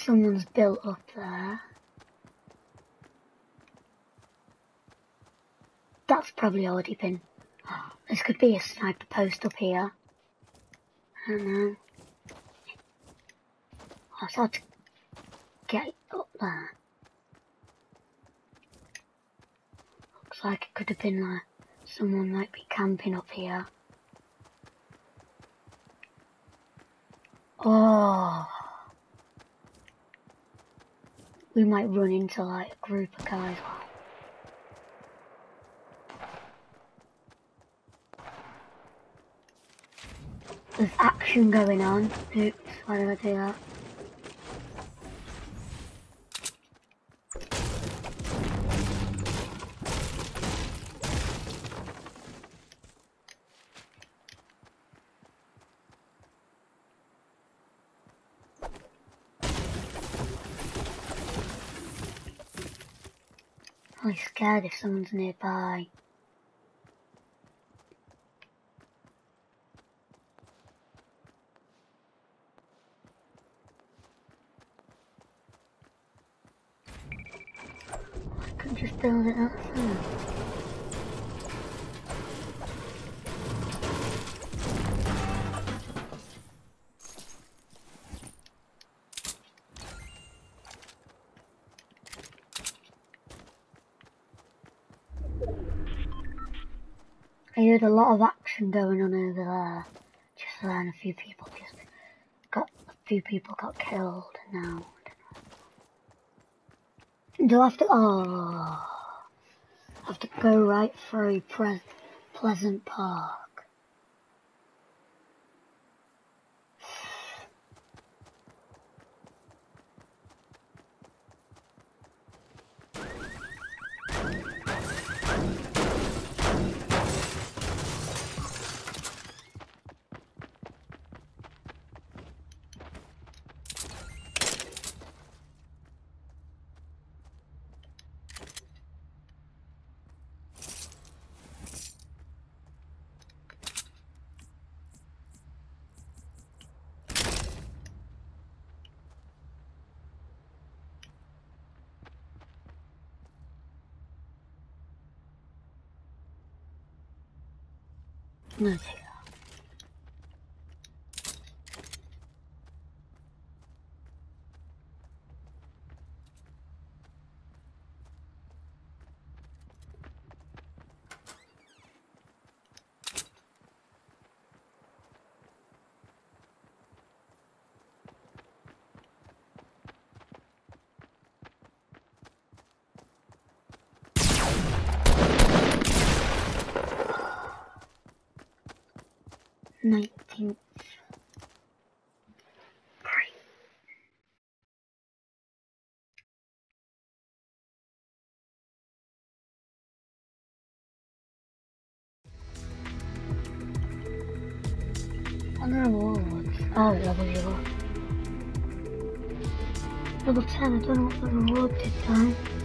Someone's built up there. That's probably already been... This could be a sniper post up here. I don't know. It's hard to get up there. Looks like it could have been like someone might be camping up here. Oh, we might run into like a group of guys. There's action going on. Oops, why did I do that? I'm really scared if someone's nearby. I can just build it outside. I heard a lot of action going on over there. Just then a few people got killed now. Do I have to I have to go right through Pleasant Park. No. 19th. Great. Other rewards. Oh, level 0. Level 10, I don't know what the reward did time.